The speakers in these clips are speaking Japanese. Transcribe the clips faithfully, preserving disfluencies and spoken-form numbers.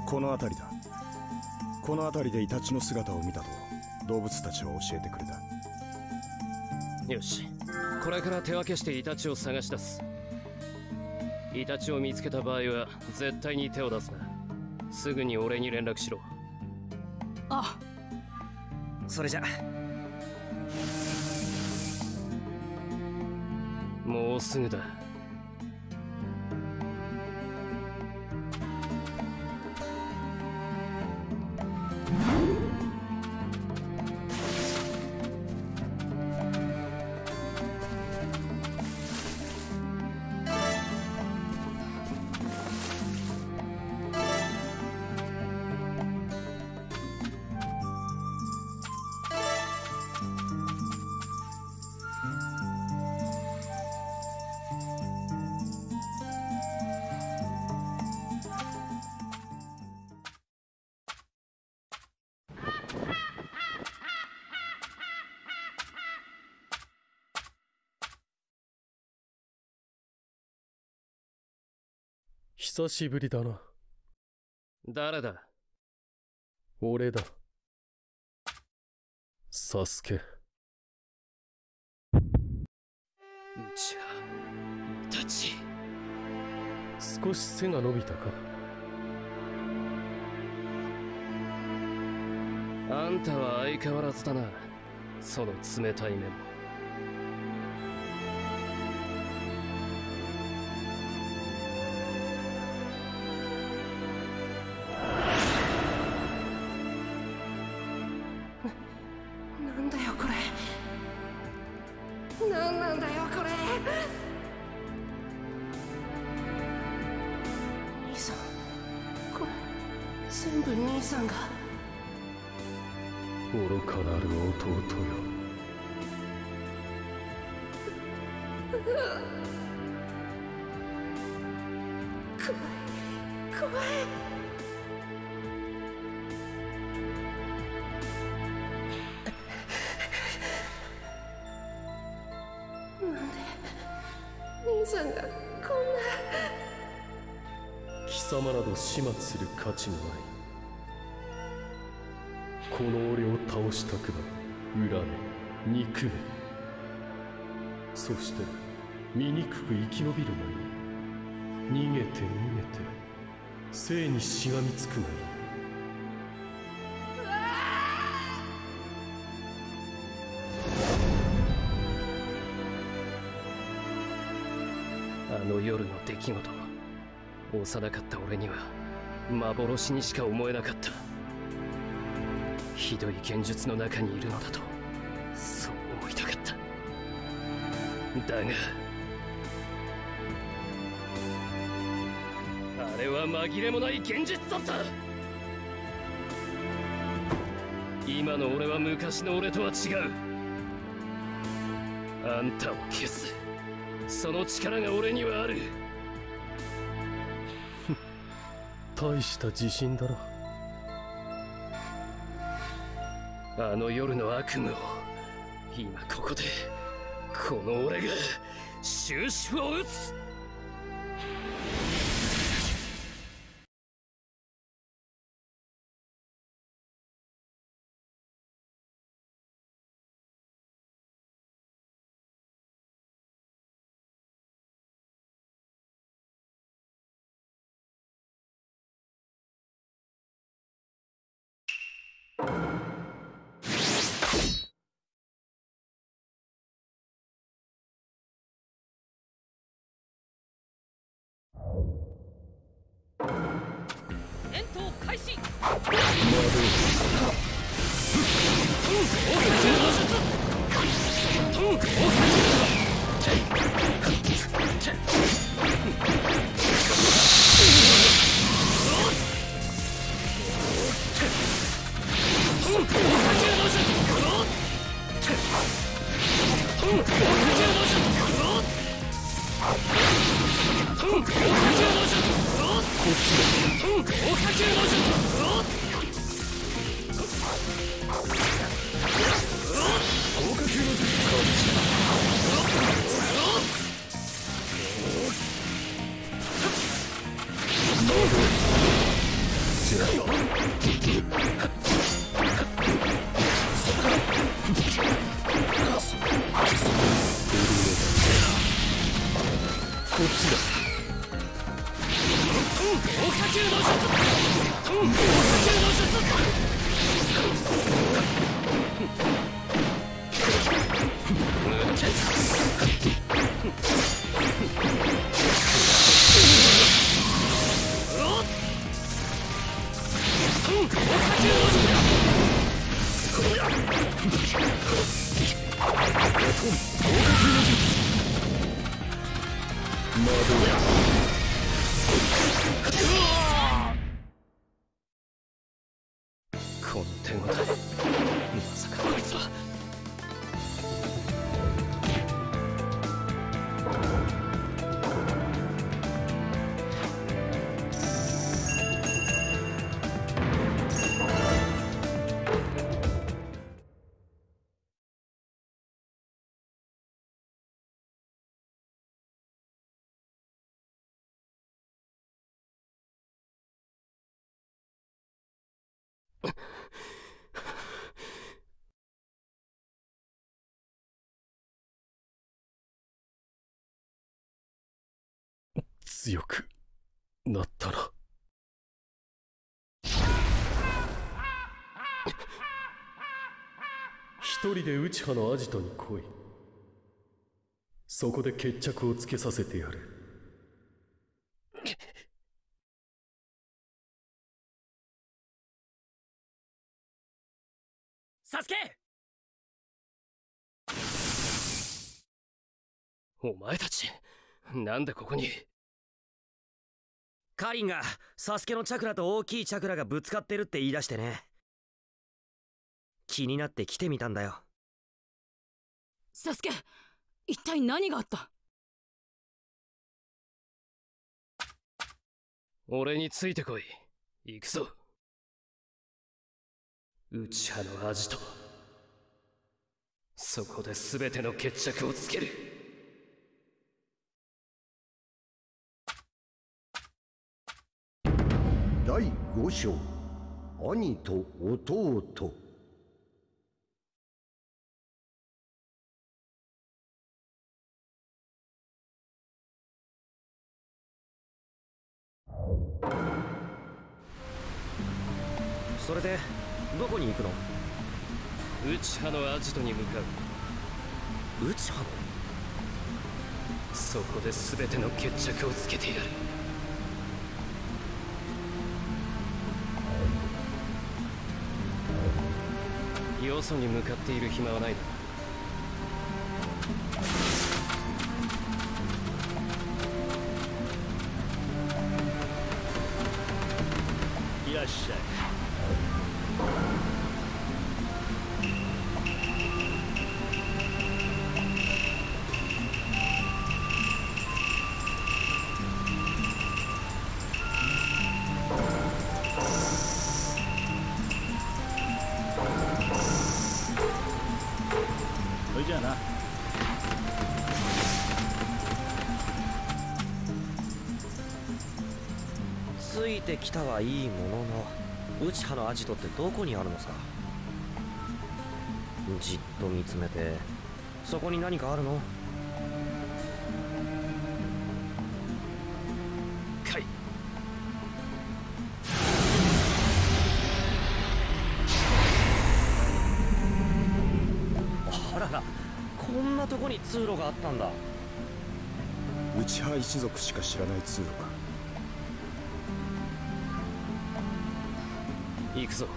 この辺りだ。この辺りでイタチの姿を見たと動物たちは教えてくれた。 よし、これから手分けしてイタチを探し出す。イタチを見つけた場合は絶対に手を出すな。すぐに俺に連絡しろ。 あ、それじゃ。 もうすぐだ。 久しぶりだな。 誰だ？ 俺だ。サスケ。 うちはイタチ。 少し背が伸びたか。 あんたは相変わらずだな、その冷たい目も。 なんだよこれ。なんなんだよこれ。兄さん、これ全部兄さんが。 愚かなる弟よ。 怖い怖い。なんで兄さんがこんな。 貴様など始末する価値もない。この俺を倒したくば恨め憎め、そして醜く生き延びるがいい。逃げて逃げて生にしがみつくがいい。 あの夜の出来事、幼かった俺には幻にしか思えなかった。ひどい現実の中にいるのだと、そう思いたかった。だがあれは紛れもない現実だった。今の俺は昔の俺とは違う。あんたを消す、その力が俺にはある。 大した自信だな。 あの夜の悪夢を今ここでこの俺が終止符を打つ。 戦闘開始。 邪てやる。こっちだ。 豪華球の術。豪華球の術。この手応え、まさかこいつは。 強くなったな。一人で内派のアジトに来い。そこで決着をつけさせてやる。 サスケ！ お前たち、なんでここに。 カリンがサスケのチャクラと大きいチャクラがぶつかってるって言い出してね。気になって来てみたんだよ。 サスケ、一体何があった？ 俺についてこい。行くぞ。内派のアジト。そこで全ての決着をつける。 だいご章、兄と弟。 それでどこに行くの？ 内派のアジトに向かう。 内派の？ そこで全ての決着をつけてやる。よそに向かっている暇はないな。いらっしゃい。それじゃあな。 ついてきたはいいものの、内派のアジトってどこにあるのさ。じっと見つめて、そこに何かあるの？ かい。 あらら、こんなとこに通路があったんだ。 内派一族しか知らない通路か。 行くぞ。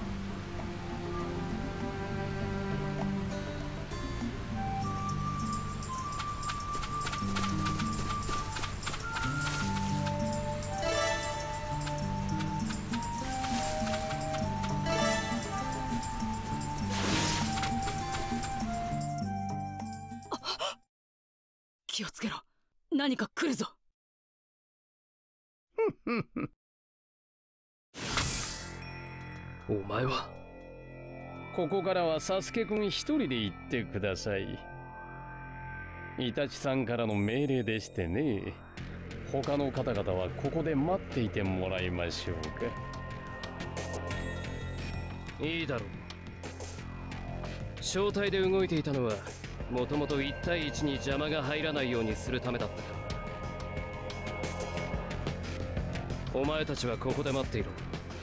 気をつけろ。何か来るぞ。 お前は。 ここからはサスケ君一人で行ってください。イタチさんからの命令でしてね。他の方々はここで待っていてもらいましょうか。 いいだろう。正体で動いていたのはもともといち対いちに邪魔が入らないようにするためだったから。お前たちはここで待っていろ。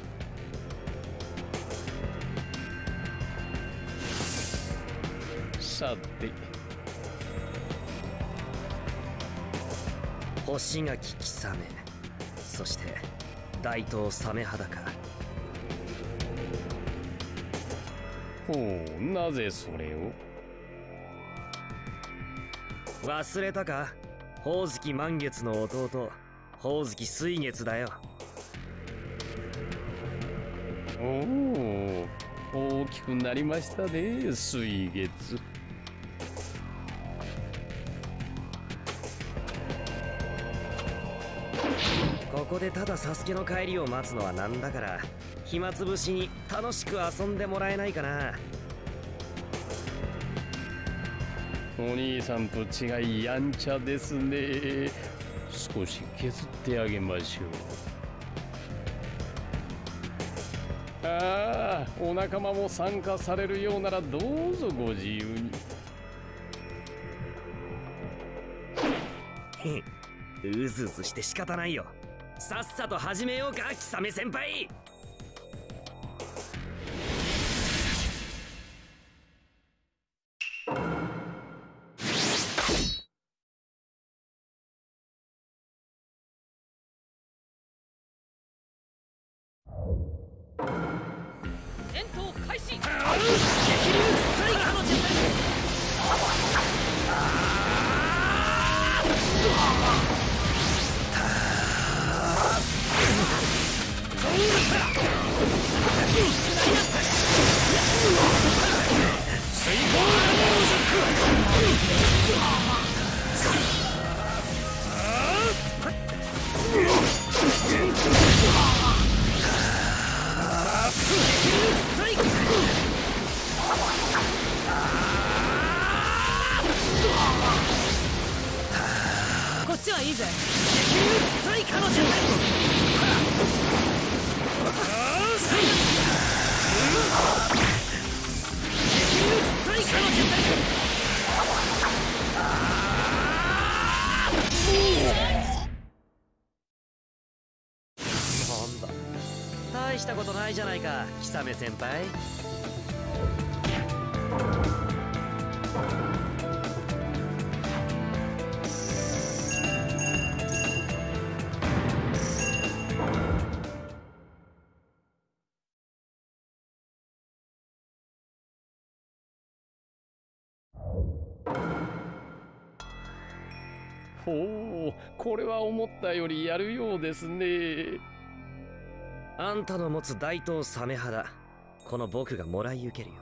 さて、 星垣貴様、そして大東サメ肌か。 ほう、なぜそれを。 忘れたか。宝月満月の弟、宝月水月だよ。 おお、大きくなりましたね、水月。 ここでただサスケの帰りを待つのはなんだから、暇つぶしに楽しく遊んでもらえないかな。 お兄さんと違いやんちゃですね。少し削ってあげましょう。ああ、お仲間も参加されるようならどうぞご自由に。 へん、うずうずして仕方ないよ。さっさと始めようか、貴様先輩。 戦闘開始。 激流最下の術。 こっちはいいぜ。 最下の術。最下の術。なんだ、大したことないじゃないか、貴様先輩。 ほう、これは思ったよりやるようですね。 あんたの持つ大東サメ肌、この僕がもらい受けるよ。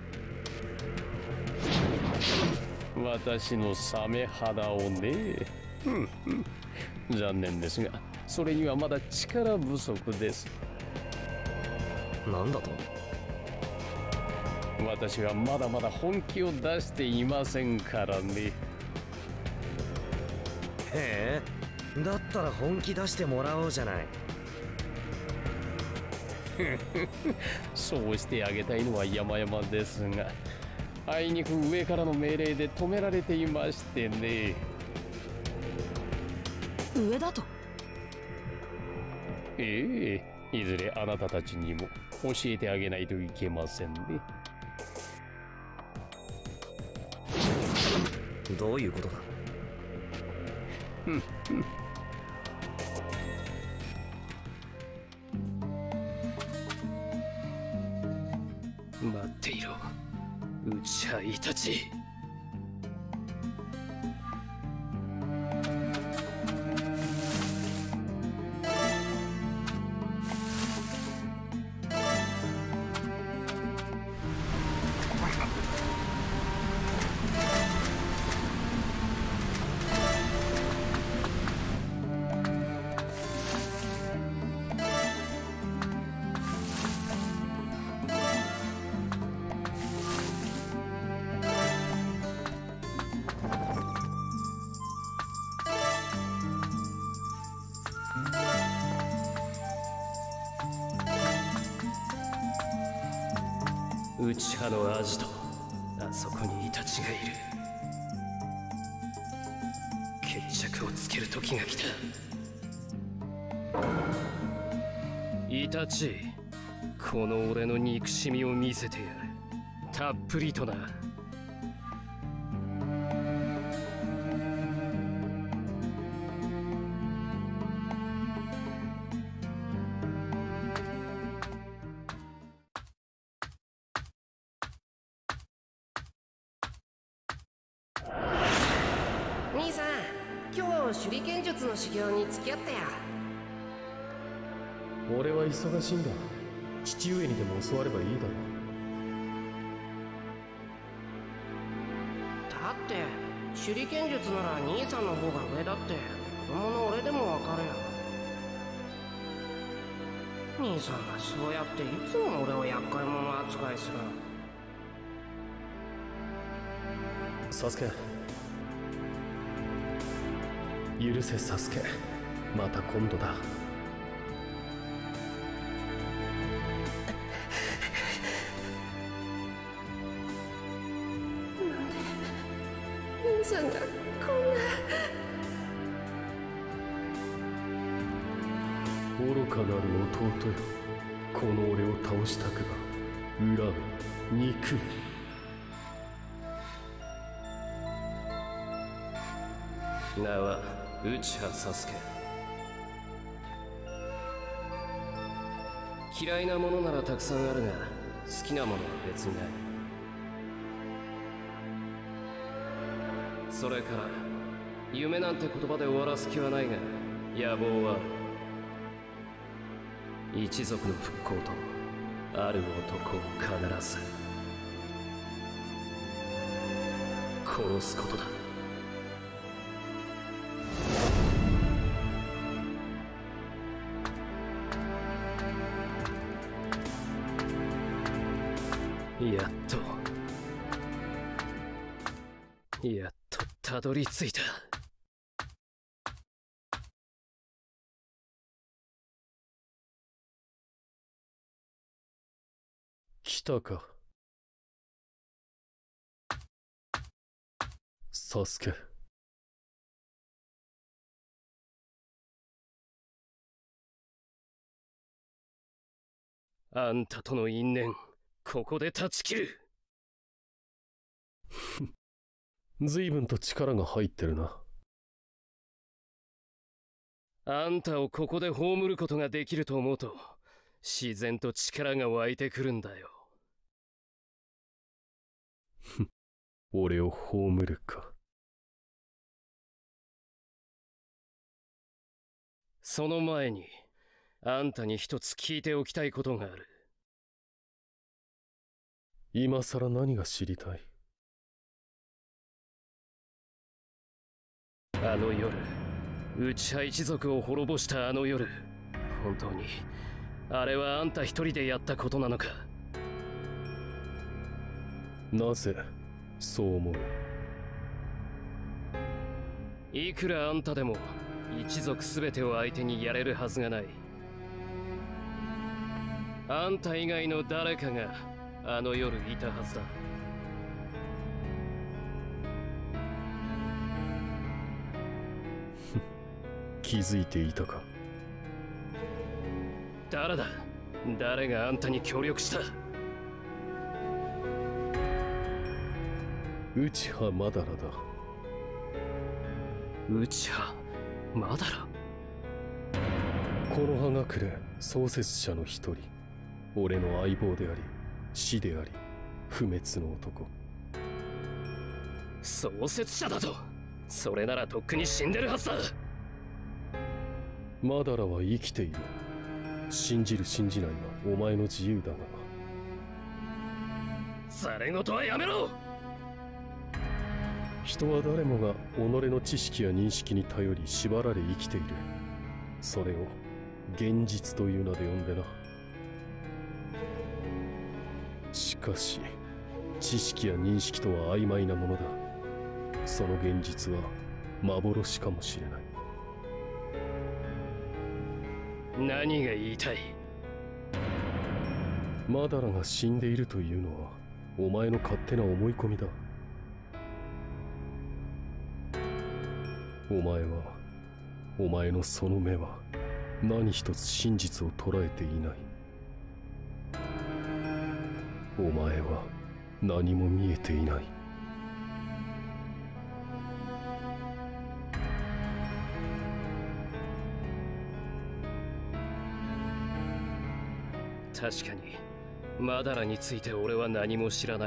私のサメ肌をね。ふんふん、残念ですが、それにはまだ力不足です。 なんだと。 私はまだまだ本気を出していませんからね。 へえ、だったら本気出してもらおうじゃない。 そうしてあげたいのは山々ですが、あいにく上からの命令で止められていましてね。 上だと。 ええ、いずれあなたたちにも教えてあげないといけませんね。 どういうことだ。 ふんふん。 待っていろ、うちゃいたち。 内派のアジト、あそこにイタチがいる。決着をつける時が来た。イタチ、この俺の憎しみを見せてやる。たっぷりとな。 兄さん、今日手裏剣術の修行に付き合ったよ。 俺は忙しいんだ。父上にでも教わればいいだろう。 だって手裏剣術なら兄さんの方が上だって子供の俺でもわかるよ。兄さんがそうやっていつも俺を厄介者扱いする。 サスケ、許せサスケ、また今度だ。 兄さんがこんな。 愚かなる弟よ、この俺を倒したくば恨め憎め。 名は内葉サスケ。嫌いなものならたくさんあるが、好きなものは別にない。それから夢なんて言葉で終わらす気はないが、野望は一族の復興とある男を必ず殺すことだ。やっとやっとたどり着いた。 来たか、サスケ。 あんたとの因縁、ここで断ち切る。 随分と力が入ってるな。 あんたをここで葬ることができると思うと、自然と力が湧いてくるんだよ。 俺を葬るか。 その前にあんたに一つ聞いておきたいことがある。 今さら何が知りたい？ あの夜、内派一族を滅ぼしたあの夜、本当にあれはあんた一人でやったことなのか？ なぜそう思う？ いくらあんたでも一族すべてを相手にやれるはずがない。あんた以外の誰かがあの夜いたはずだ。 気づいていたか？ 誰だ？誰があんたに協力した？ 内派マダラだ。 内派マダラ？ この葉隠れ創設者の一人、俺の相棒であり死であり不滅の男。 創設者だと？それならとっくに死んでるはずだ。 マダラは生きている。信じる信じないはお前の自由だが。 ざれ言はやめろ！ 人は誰もが己の知識や認識に頼り縛られ生きている。それを現実という名で呼んでな。しかし知識や認識とは曖昧なものだ。その現実は幻かもしれない。 何が言いたい？ マダラが死んでいるというのはお前の勝手な思い込みだ。お前は、お前のその目は何一つ真実を捉えていない。お前は何も見えていない。 確かにマダラについて俺は何も知らない。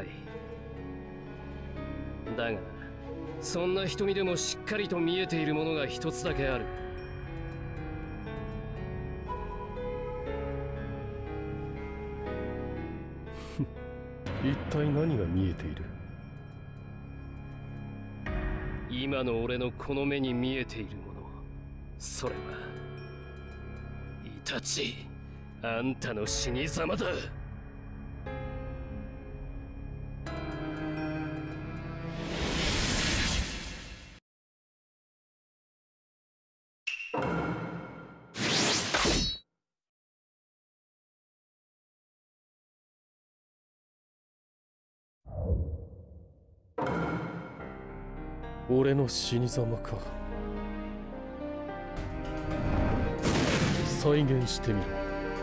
だがな、そんな瞳でもしっかりと見えているものが一つだけある。 一体何が見えている？ 今の俺のこの目に見えているもの、それはイタチ、あんたの死に様だ。 俺の死に様か。再現してみろ。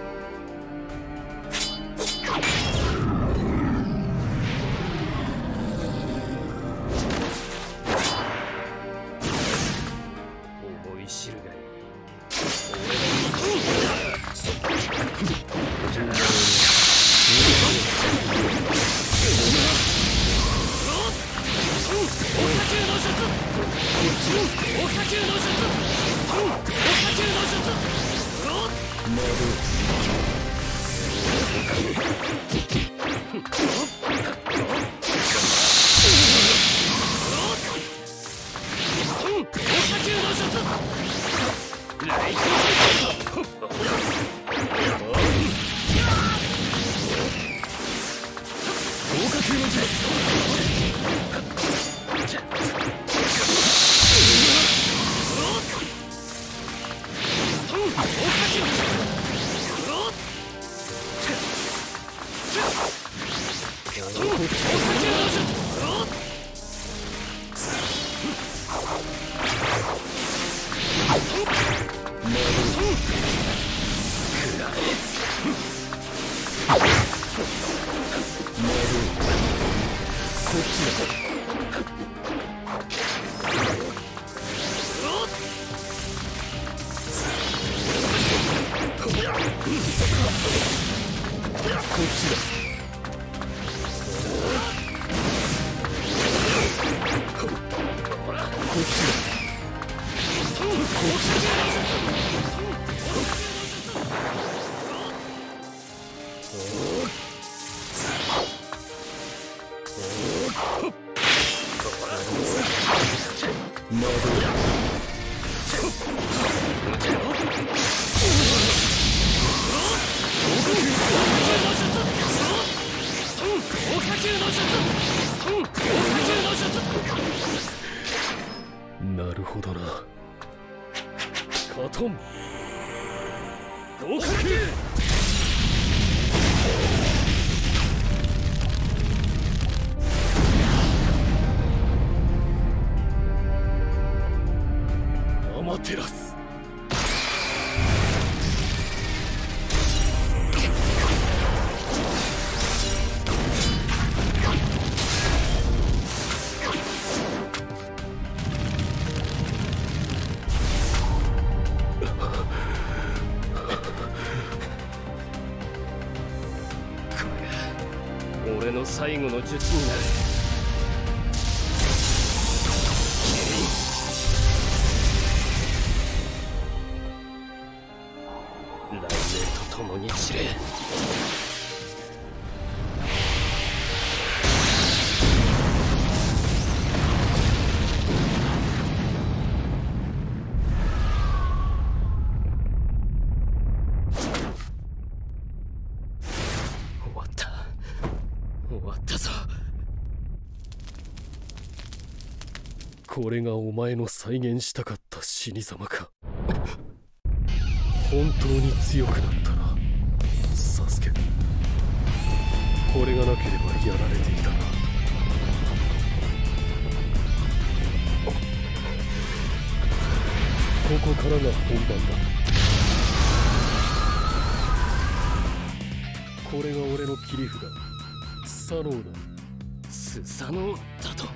思い知るがいい。 なるほどな。カトン合格。アマテラス。 俺の最後の術になる。雷鳴と共に散れ。終わった。終わったぞ。 これがお前の再現したかった死に様か。本当に強くなったな、サスケ。 これがなければやられていたな。ここからが本番だ。これが俺の切り札、スサノオだ。 スサノオだと。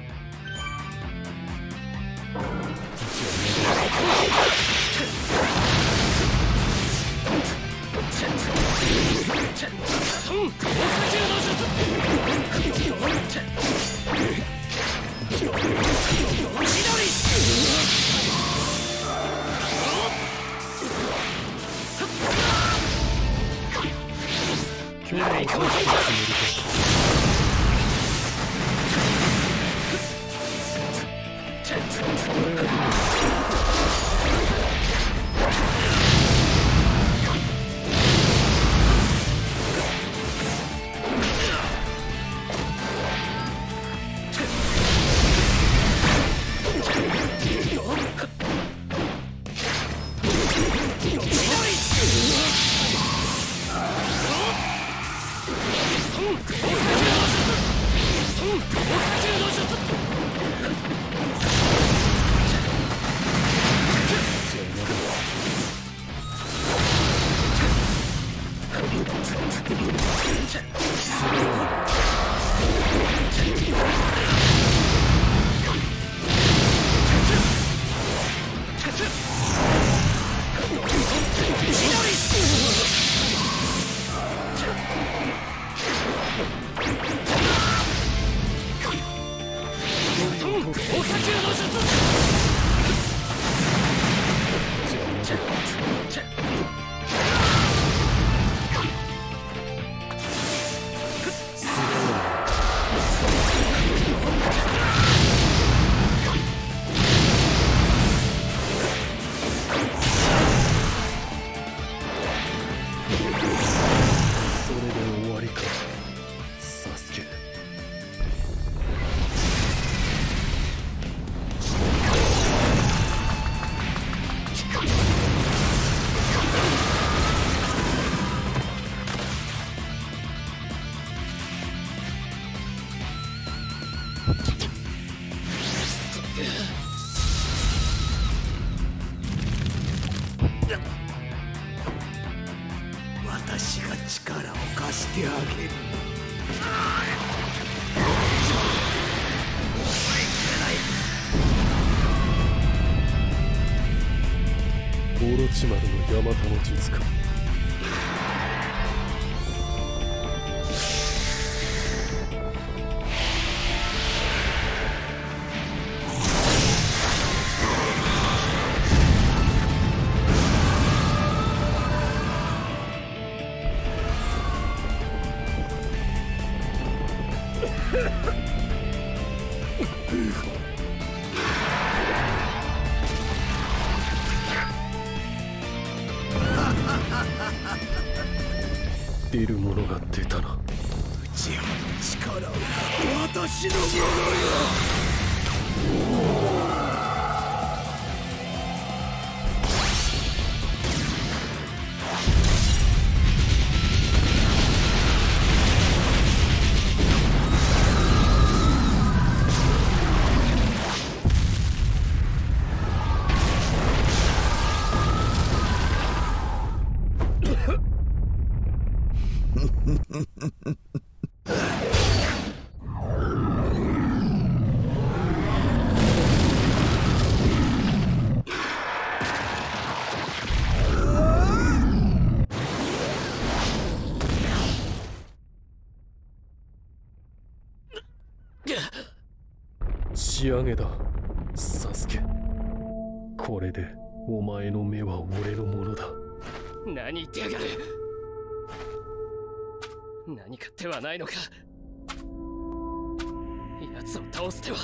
今日の話のつもりか。 私が力を貸してあげる。 オロチマルのヤマタの術か。出るものが出たな。 内葉の力を私のものよ。 仕上げだ、サスケ。これでお前の目は俺のものだ。 何言ってやがる。何か手はないのか。奴を倒す手は。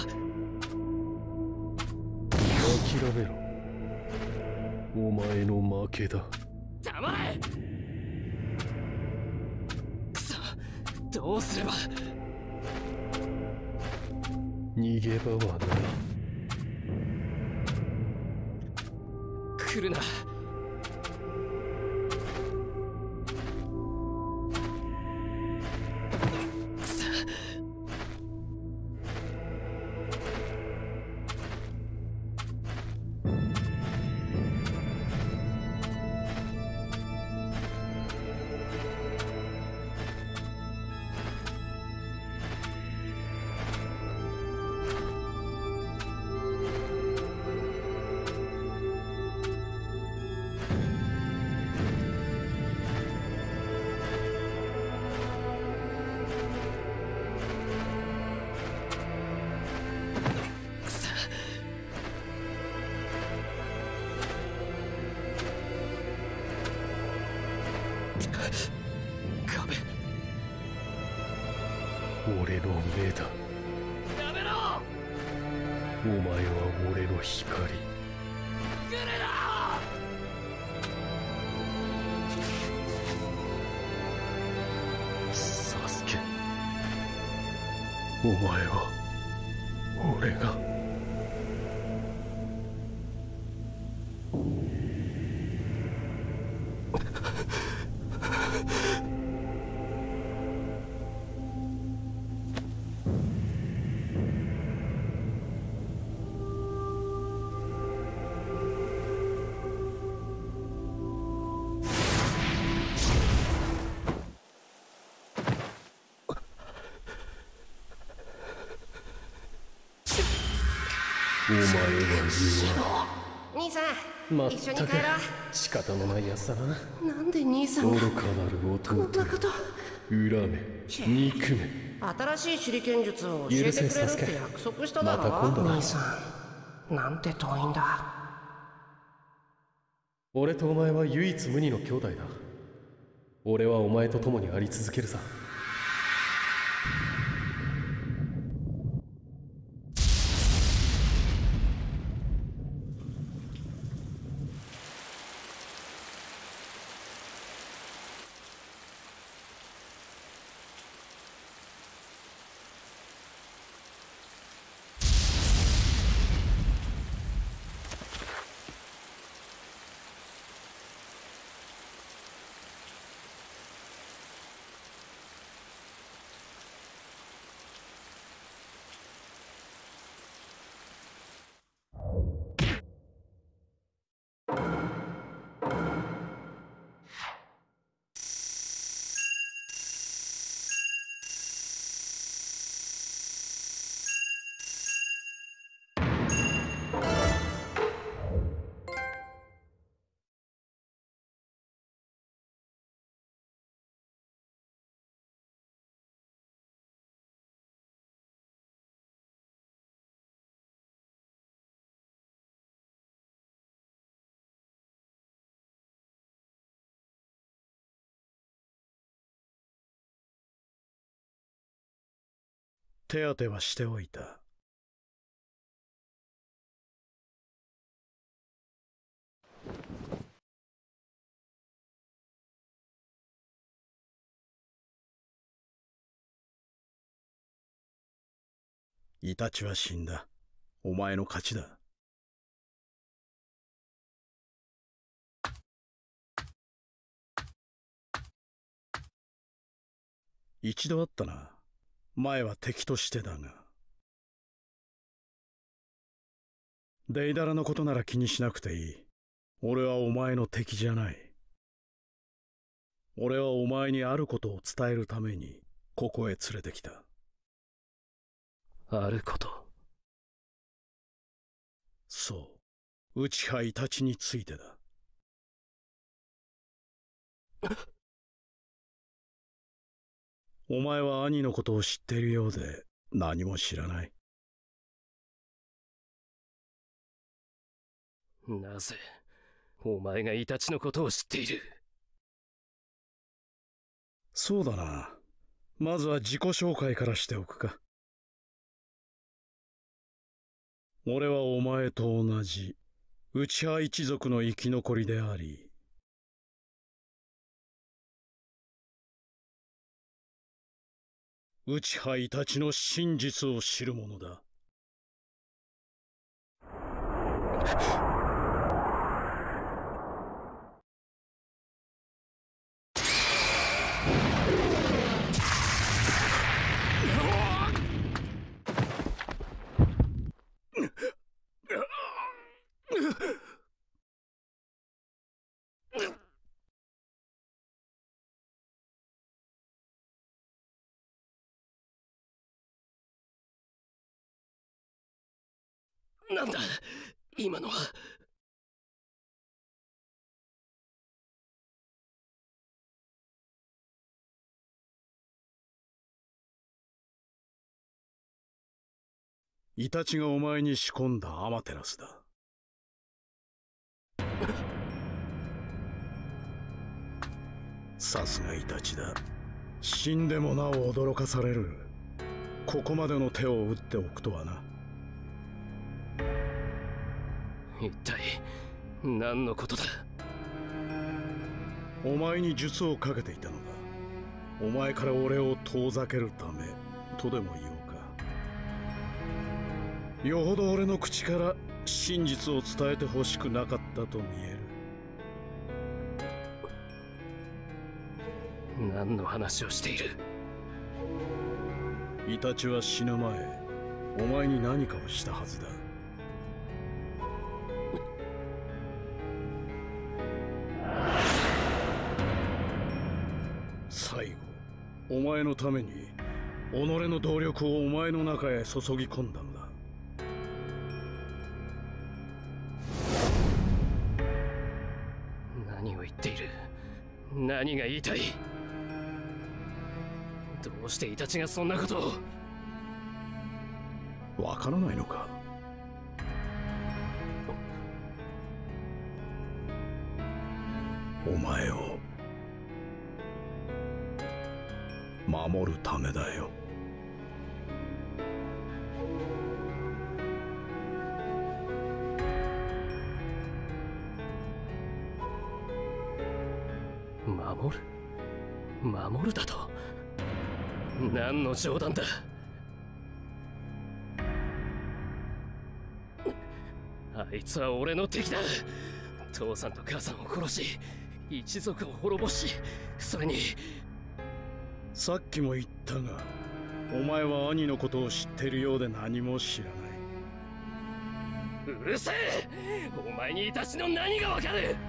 諦めろ。お前の負けだ。 黙れ。くそ、どうすれば。 逃げ場はな。 来るな。 壁。 俺の目だ。 やめろ。 お前は俺の光。 グレだ。 サスケ、お前は俺が。お前は言兄さん、 わん。 一緒にまったく帰ろ仕方のないやつだな。 う。なんで兄さんが愚かなる弟こんなこと。 恨め憎め。 新しい手裏剣術を教えてくれるって約束しただろ。 また今度だ兄さん、なんて遠いんだ。 俺とお前は唯一無二の兄弟だ。俺はお前と共にあり続けるさ。 手当てはしておいた。イタチは死んだ。お前の勝ちだ。一度会ったな。前は敵としてだが。デイダラのことなら気にしなくていい。俺はお前の敵じゃない。俺はお前にあることを伝えるためにここへ連れてきた。 あること。 そう、内派イタチについてだ。お前は兄のことを知っているようで何も知らない。 なぜお前がイタチのことを知っている？ そうだな。まずは自己紹介からしておくか。俺はお前と同じ内派一族の生き残りであり、内派イタチの真実を知る者だ。 なんだ今のは。 イタチがお前に仕込んだアマテラスだ。 さすがイタチだ。死んでもなお驚かされる。ここまでの手を打っておくとはな。 一体何のことだ。 お前に術をかけていたのだ。お前から俺を遠ざけるためとでも言おうか。よほど俺の口から真実を伝えてほしくなかったと見える。 何の話をしている。 イタチは死ぬ前、お前に何かをしたはずだ。最後、お前のために己の動力をお前の中へ注ぎ込んだのだ。 何を言っている。何が言いたい。どうしてイタチがそんなことを。 わからないのか。お前を守るためだよ。 守る守るだと。何の冗談だ。あいつは俺の敵だ。父さんと母さんを殺し、一族を滅ぼし、それにさっきも言ったが、お前は兄のことを知っているようで何も知らない。 うるせえ。お前にイタチの何がわかる。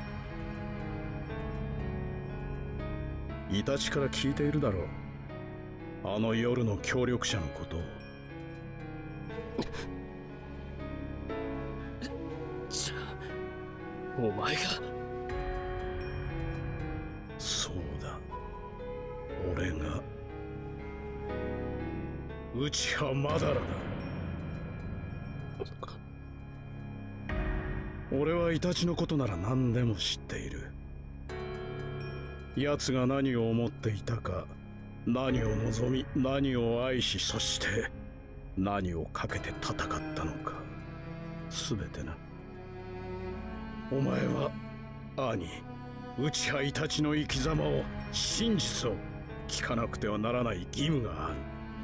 イタチから聞いているだろう。あの夜の協力者のことを。 じゃあお前が。 そうだ、俺が内葉マダラだ。俺はイタチのことなら何でも知っている。奴が何を思っていたか、何を望み、何を愛し、そして何をかけて戦ったのか、すべてな。お前は兄内葉イタチの生き様を、真実を聞かなくてはならない義務がある。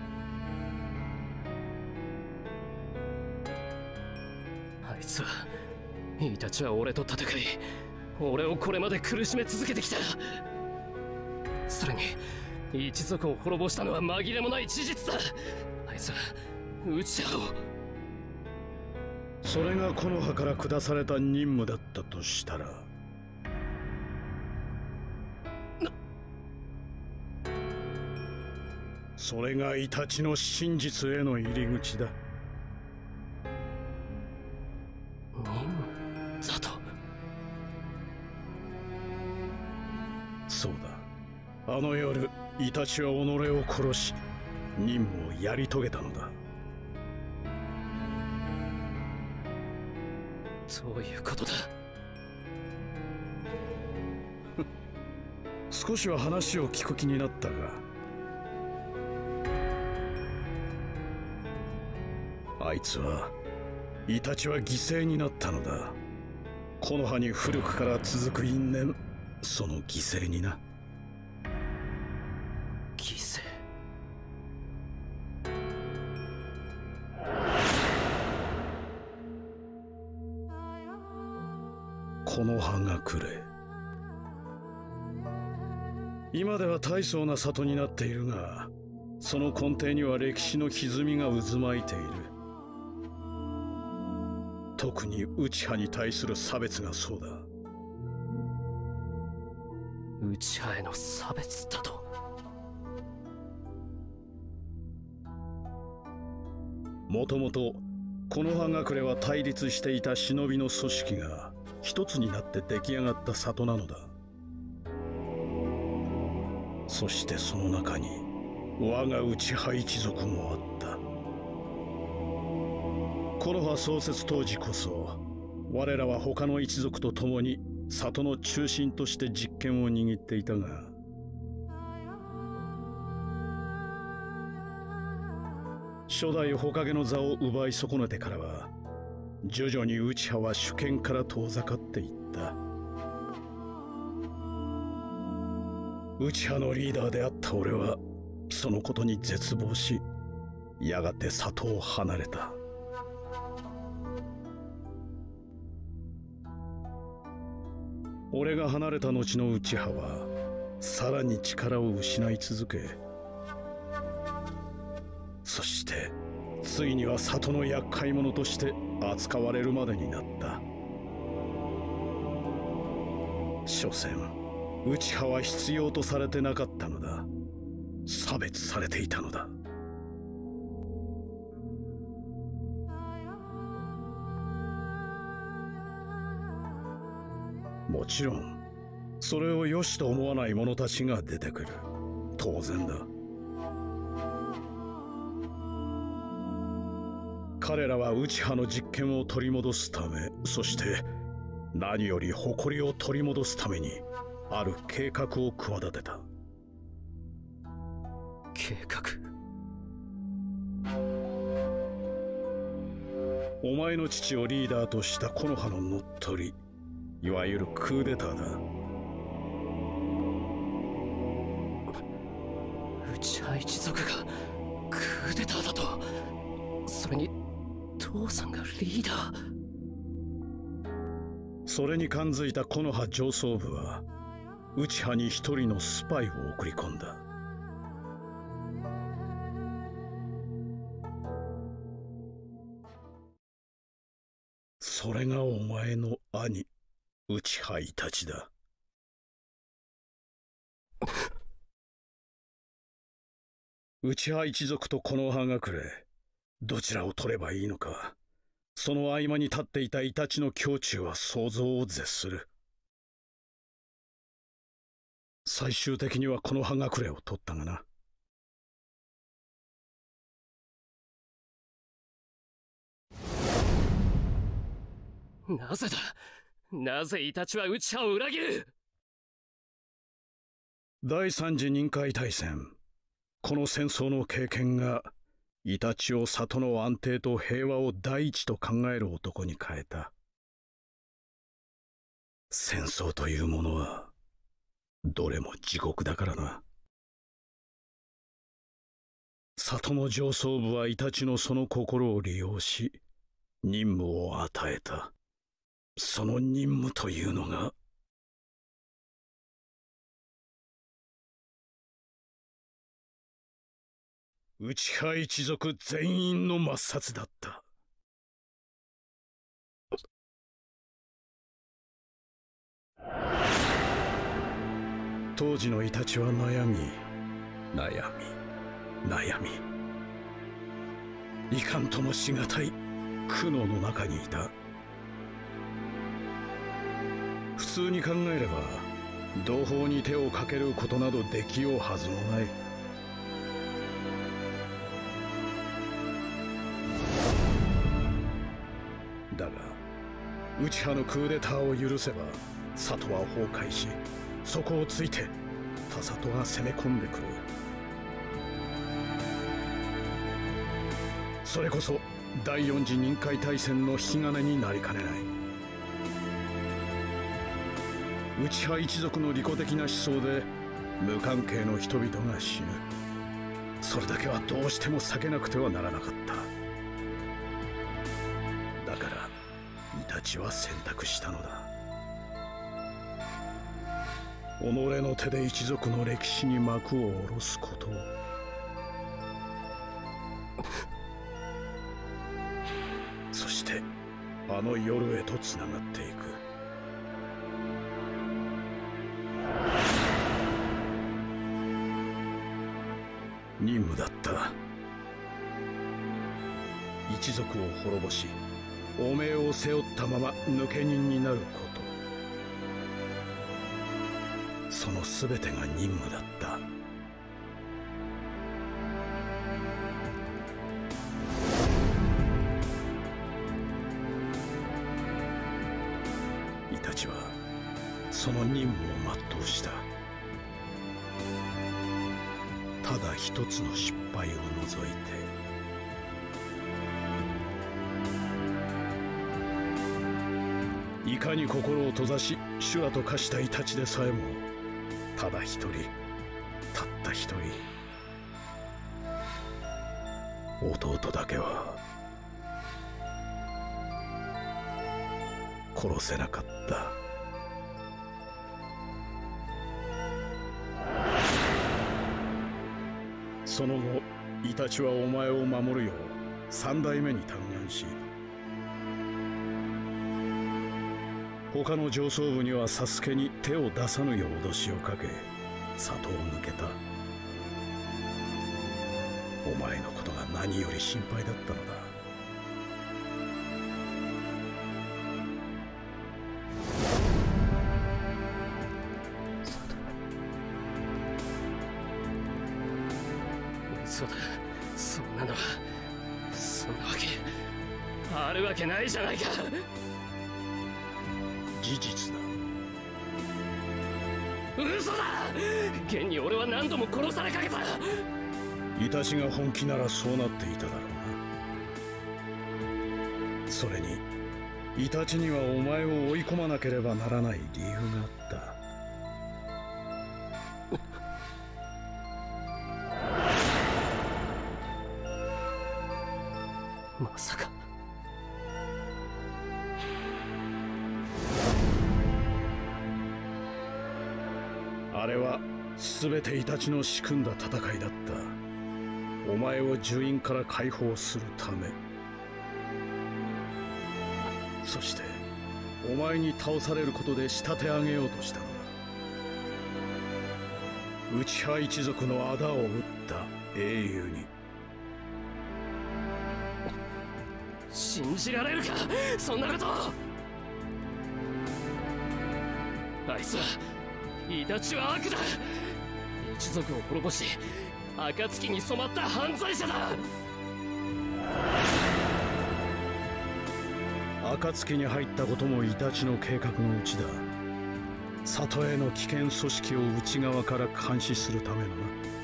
あいつは、イタチは俺と戦い、俺をこれまで苦しめ続けてきた。それに一族を滅ぼしたのは紛れもない事実だ。あいつは内葉を。 それが木の葉から下された任務だったとしたら、それがイタチの真実への入り口だ。 任務だと。 そうだ、あの夜イタチは己を殺し、任務をやり遂げたのだ。 どういうことだ。 少しは話を聞く気になったが、あいつはイタチは犠牲になったのだ。木の葉に古くから続く因縁、その犠牲にな。 犠牲。 この葉がくれ。今では大層な里になっているが、その根底には歴史の歪みが渦巻いている。特に内葉に対する差別がそうだ。 内葉への差別だと。 もともとこの葉隠れは対立していた忍びの組織が一つになって出来上がった里なのだ。そしてその中に我が内葉一族もあった。この葉創設当時こそ、我らは他の一族と共に里の中心として実権を握っていたが、 初代火影の座を奪い損ねてからは徐々に内派は主権から遠ざかっていった。内派のリーダーであった俺はそのことに絶望し、やがて里を離れた。俺が離れた後の内派はさらに力を失い続け、そしてついには里の厄介者として扱われるまでになった。所詮内派は必要とされてなかったのだ。差別されていたのだ。もちろんそれを良しと思わない者たちが出てくる。当然だ。彼らは内派の実権を取り戻すため、そして何より誇りを取り戻すためにある計画を企てた。 計画？ お前の父をリーダーとした木の葉の乗っ取り、いわゆるクーデターだ。 内派一族がクーデターだと？それに父さんがリーダー？ それに感づいた木の葉上層部は内派に一人のスパイを送り込んだ。それがお前の兄内派イタチだ。内派一族とこの葉隠れ、どちらを取ればいいのか。その合間に立っていたイタチの胸中は想像を絶する。最終的にはこの葉隠れを取ったがな。 なぜだ？なぜイタチは内派を裏切る？ 第三次任海大戦、この戦争の経験がイタチを里の安定と平和を第一と考える男に変えた。戦争というものはどれも地獄だからな。里の上層部はイタチのその心を利用し任務を与えた。その任務というのが内派一族全員の抹殺だった。当時のイタチは悩み悩み悩み、いかんともしがたい苦悩の中にいた。普通に考えれば同胞に手をかけることなどできようはずもない。だが内派のクーデターを許せば里は崩壊し、そこをついて他里が攻め込んでくる。それこそ第四次任海大戦の引き金になりかねない。内派一族の利己的な思想で無関係の人々が死ぬ。それだけはどうしても避けなくてはならなかった。だからイタチは選択したのだ。己の手で一族の歴史に幕を下ろすことを。そしてあの夜へとつながっていく。任務だった。一族を滅ぼし汚名を背負ったまま抜け人になること、その全てが任務だった。イタチはその任務を全うした。ただ一つの失敗を除いていかに心を閉ざし修羅と化したイタチでさえもただ一人、たった一人、弟だけは殺せなかった。その後イタチはお前を守るよう三代目に嘆願し、他の上層部にはサスケに手を出さぬよう脅しをかけ里を抜けた。お前のことが何より心配だったのだ。 そうだ、そんなのはそんなわけあるわけないじゃないか。 事実だ。 嘘だ。現に俺は何度も殺されかけた。 イタチが本気ならそうなっていただろうな。それにイタチにはお前を追い込まなければならない理由があった。 まさかあれは全てイタチの仕組んだ戦いだった。お前を呪印から解放するため、そしてお前に倒されることで仕立て上げようとしたのだ。内派一族の仇を討った英雄に。 信じられるか、そんなこと。あいつはイタチは悪だ。一族を滅ぼし暁に染まった犯罪者だ。 暁に入ったこともイタチの計画のうちだ。里への危険組織を内側から監視するためのな。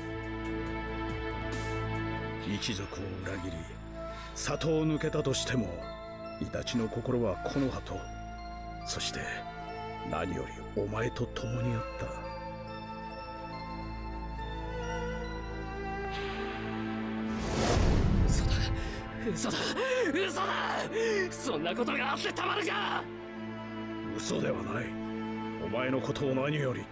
一族を裏切り里を抜けたとしてもイタチの心は木の葉と、そして何よりお前と共にあった。 嘘だ嘘だ嘘だ。そんなことがあってたまるか。 嘘ではない。お前のことを何より。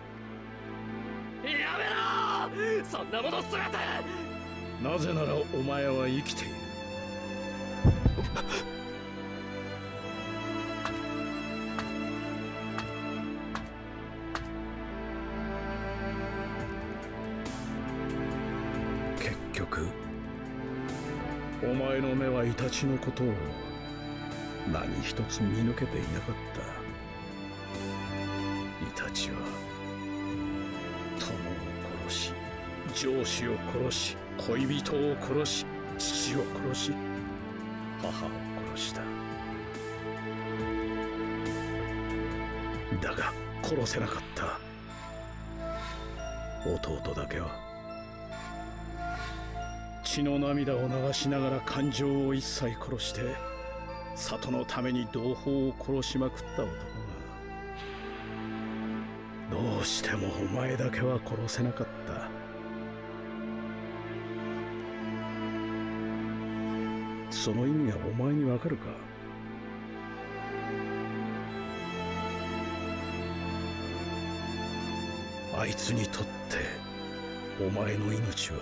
やめろ、そんなもの全て。 なぜならお前は生きている。結局お前の目はイタチのことを何一つ見抜けていなかった。イタチは友を殺し、上司を殺し、恋人を殺し、父を殺し、母を殺した。だが殺せなかった。弟だけは血の涙を流しながら感情を一切殺して里のために同胞を殺しまくった男が、どうしてもお前だけは殺せなかった。その意味がお前にわかるか？あいつにとってお前の命は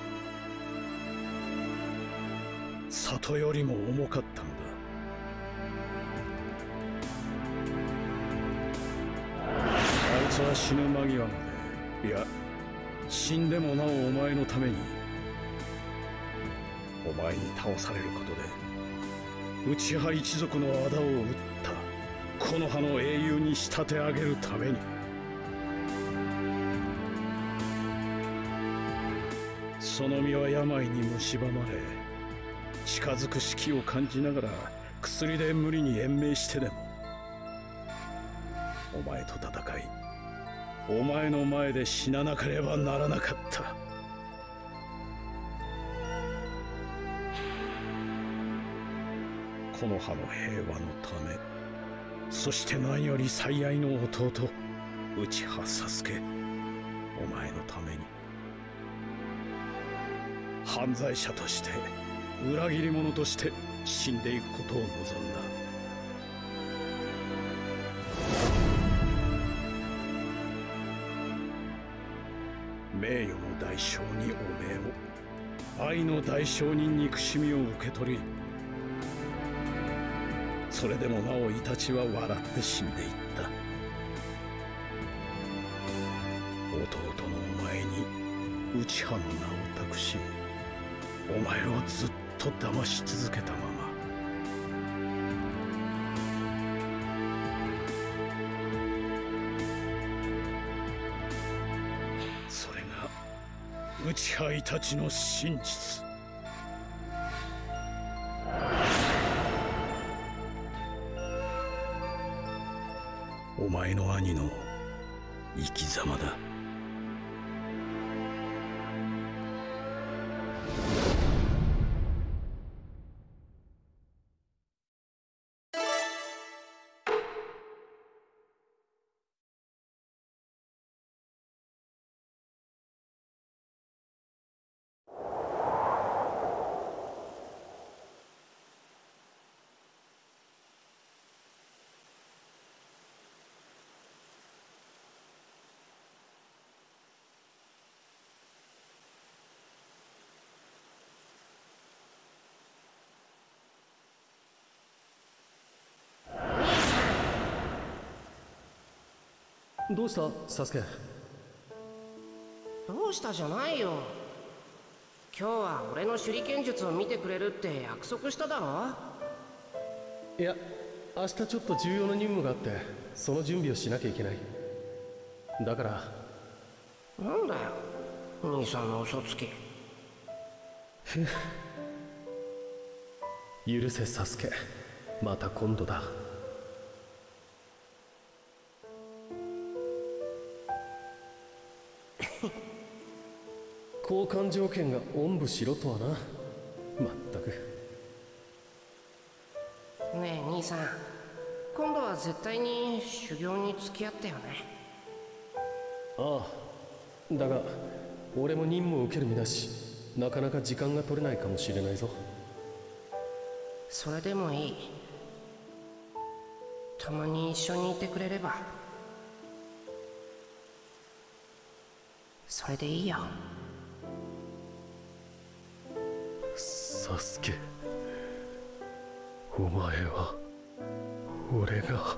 里よりも重かったのだ。あいつは死ぬ間際まで、いや死んでもなおお前のために、お前に倒されることで内派一族の仇を討った木の葉の英雄に仕立て上げるために。その身は病に蝕まれ近づく隙を感じながら薬で無理に延命してでもお前と戦い、お前の前で死ななければならなかった。この葉の平和のため、 そして何より最愛の弟内葉佐助、お前のために犯罪者として裏切り者として死んでいくことを望んだ。名誉の代償に汚名を、愛の代償に憎しみを受け取り、それでもなおイタチは笑って死んでいった。弟のお前に内葉の名を託し、お前をずっと騙し続けたまま、それが内葉イタチの真実。お前の兄の生き様だ。 どうしたサスケ。 どうしたじゃないよ。今日は俺の手裏剣術を見てくれるって約束しただろ。 いや、明日ちょっと重要な任務があってその準備をしなきゃいけない。だから。 なんだよ兄さんの嘘つき。 許せサスケ、また今度だ。交換条件がおんぶしろとはな。まったく。 ねえ兄さん、今度は絶対に修行に付き合ってよね。 ああ、だが俺も任務を受ける身だし、なかなか時間が取れないかもしれないぞ。 それでもいい。たまに一緒にいてくれればそれでいいよ。 サスケ、お前は俺が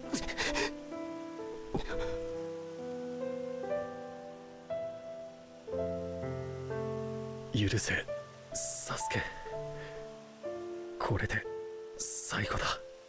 許せサスケ、これで最後だ。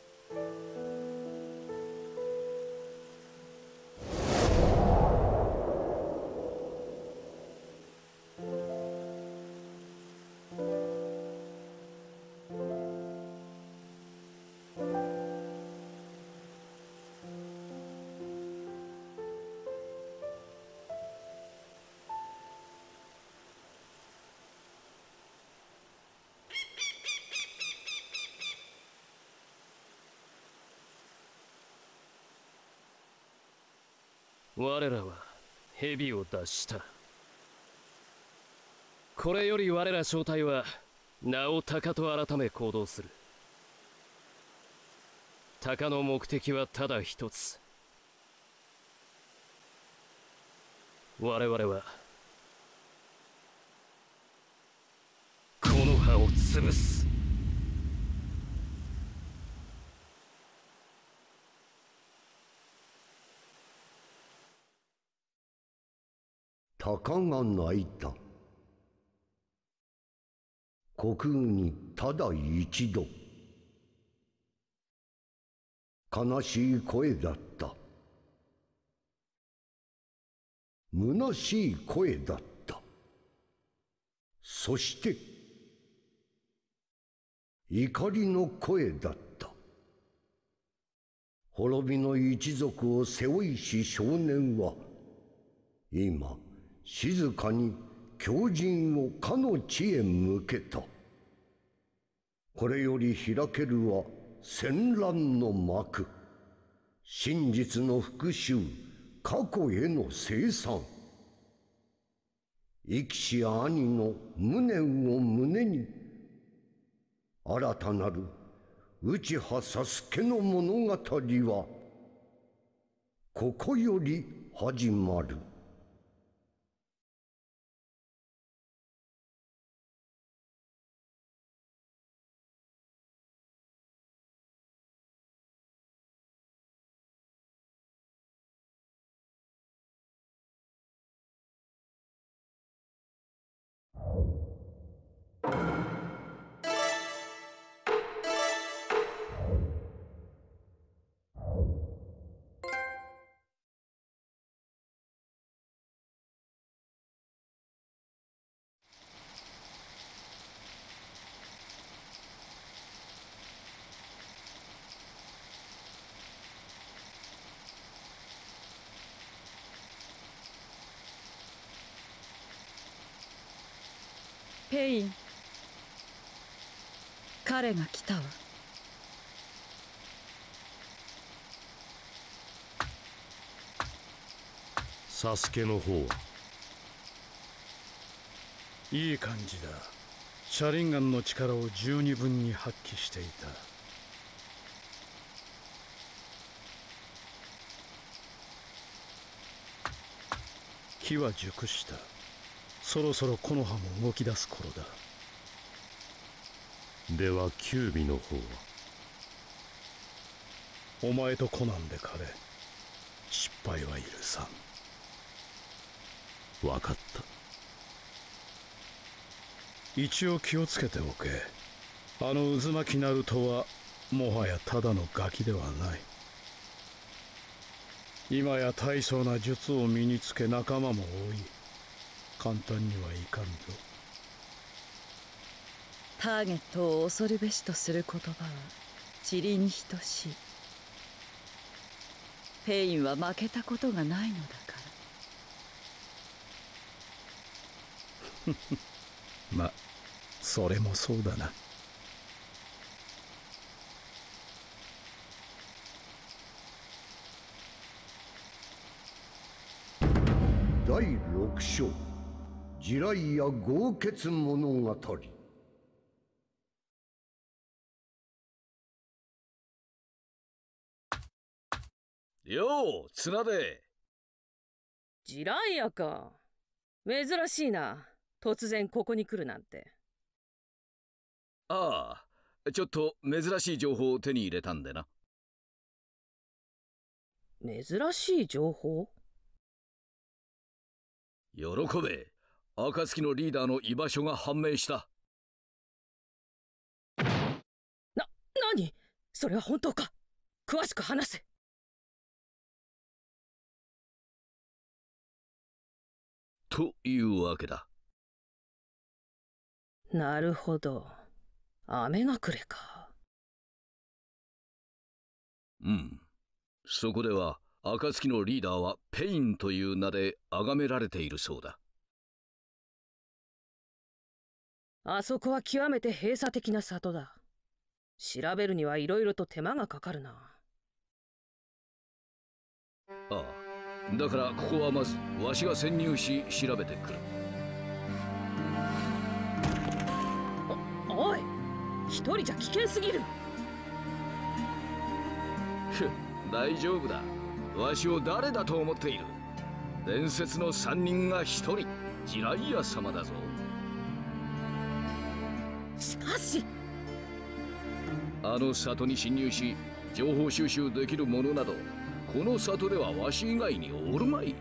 我らは蛇を脱した。これより我ら正体は名を鷹と改め行動する。鷹の目的はただ一つ。我々はこの葉を潰す。 鷹が鳴いた。虚空にただ一度。悲しい声だった。虚しい声だった。そして怒りの声だった。滅びの一族を背負いし少年は今静かに狂人をかの地へ向けた。これより開けるは戦乱の幕。 真実の復讐、過去への清算。生きし兄の無念を胸に、新たなる内葉佐助の物語はここより始まる。 ペイン、彼が来たわ。 サスケの方は？ いい感じだ。シャリンガンの力を十二分に発揮していた。機は熟した。そろそろ木の葉も動き出す頃だ。 ではキュービの方は？ お前とコナンで彼、失敗は許さん。 分かった。 一応気をつけておけ。あの渦巻きナルトはもはやただのガキではない。今や大層な術を身につけ仲間も多い。簡単にはいかんぞ。 ターゲットを恐るべしとする言葉は塵に等しい。ペインは負けたことがないのだから。 ま、それもそうだな。 だいろく章、地雷や豪傑物語。 よう、綱で。 ジライアか。珍しいな。突然ここに来るなんて。 ああ、ちょっと珍しい情報を手に入れたんでな。 珍しい情報？ 喜べ。暁のリーダーの居場所が判明した。 な、何？それは本当か？詳しく話せ。 というわけだ。 なるほど。雨隠れか。 うん。そこでは暁のリーダーはペインという名で崇められているそうだ。 あそこは極めて閉鎖的な里だ。調べるにはいろいろと手間がかかるな。 ああ。だからここはまずわしが潜入し調べてくる。 お、おい、一人じゃ危険すぎる。 ふっ、大丈夫だ。わしを誰だと思っている。伝説の三人が一人、ジライア様だぞ。 しかしあの里に侵入し情報収集できる者などこの里ではわし以外におるまい。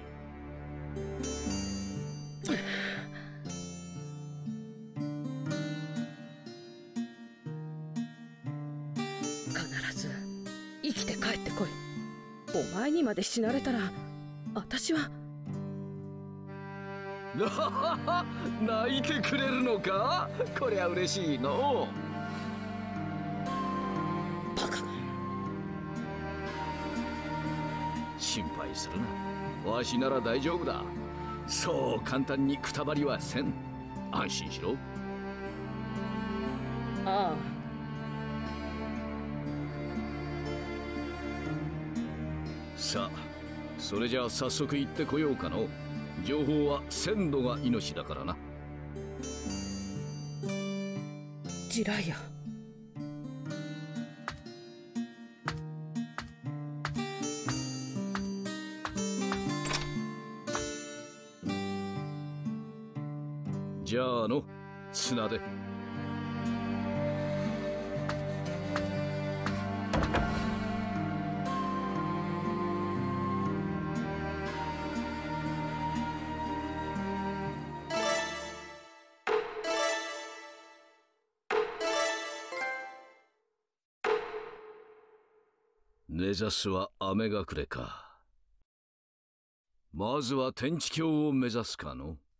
必ず生きて帰ってこい。お前にまで死なれたら私は。 泣いてくれるのか？こりゃ嬉しいの。 バカ。 心配するな。わしなら大丈夫だ。そう簡単にくたばりはせん。安心しろ。 ああ。 さあ、それじゃあ早速行ってこようかの。情報は鮮度が命だからな。 ジライア、 じゃあの綱で。目指すは雨隠れか。まずは天地峡を目指すかの。